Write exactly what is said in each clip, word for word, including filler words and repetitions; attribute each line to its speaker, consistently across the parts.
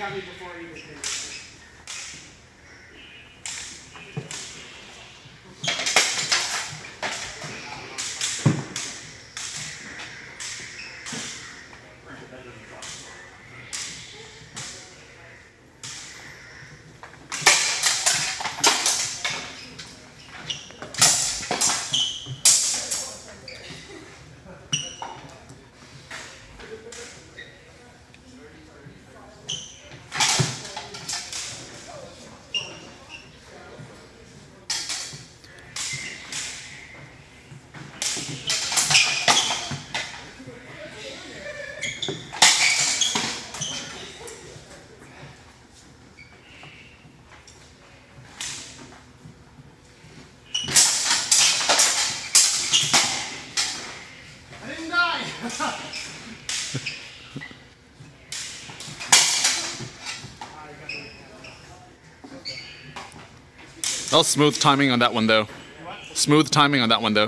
Speaker 1: got me before I even finished.
Speaker 2: That was smooth timing on that one, though. Smooth timing on that one, though.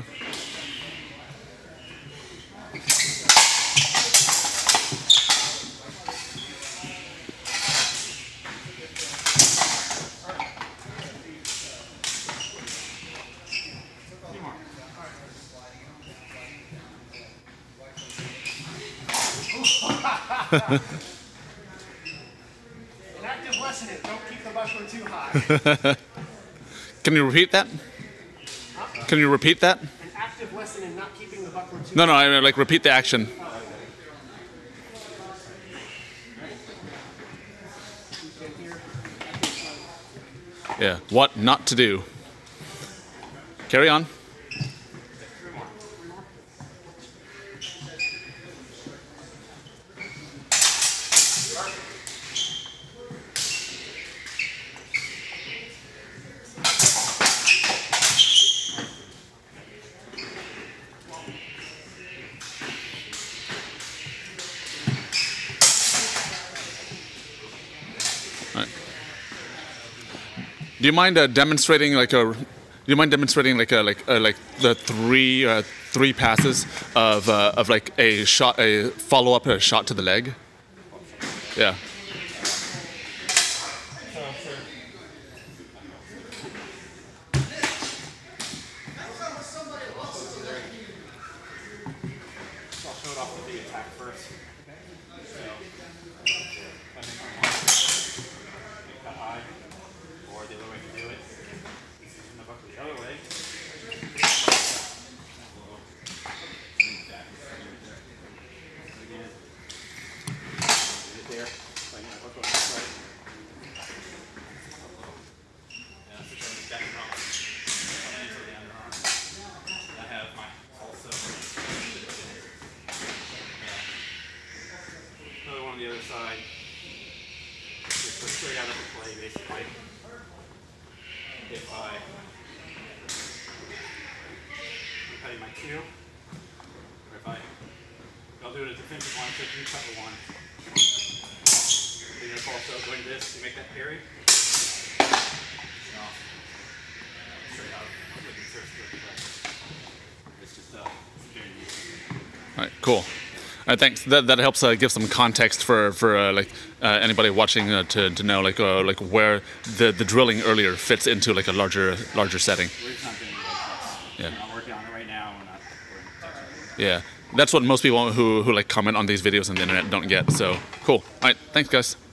Speaker 1: An active lesson is don't keep the buckler too high.
Speaker 2: Can you repeat that?
Speaker 1: Huh?
Speaker 2: Can you repeat that?
Speaker 1: An active lesson in not keeping the buckler too
Speaker 2: No,
Speaker 1: high.
Speaker 2: no, I like repeat the action. Yeah, what not to do. Carry on. Do you mind uh, demonstrating like a? Do you mind demonstrating like a like uh, like the three uh, three passes of uh, of like a shot, a follow up, a shot to the leg? Yeah.
Speaker 3: On the other side, just go straight out of the play, basically. If I, I'm cutting my cue, or if I, I'll do it as a defensive one, so you cut the one. Then you're also doing this to make that parry. No. Straight out. It's just uh, very easy.
Speaker 2: All right, cool. All right, thanks. That that helps uh, give some context for for uh, like uh, anybody watching uh, to to know like uh, like where the the drilling earlier fits into like a larger larger setting.
Speaker 3: We're just not doing it.
Speaker 2: Yeah.
Speaker 3: I'm working on it right now. We're not. We're
Speaker 2: Yeah, that's what most people who who like comment on these videos on the internet don't get. So cool. All right, thanks guys.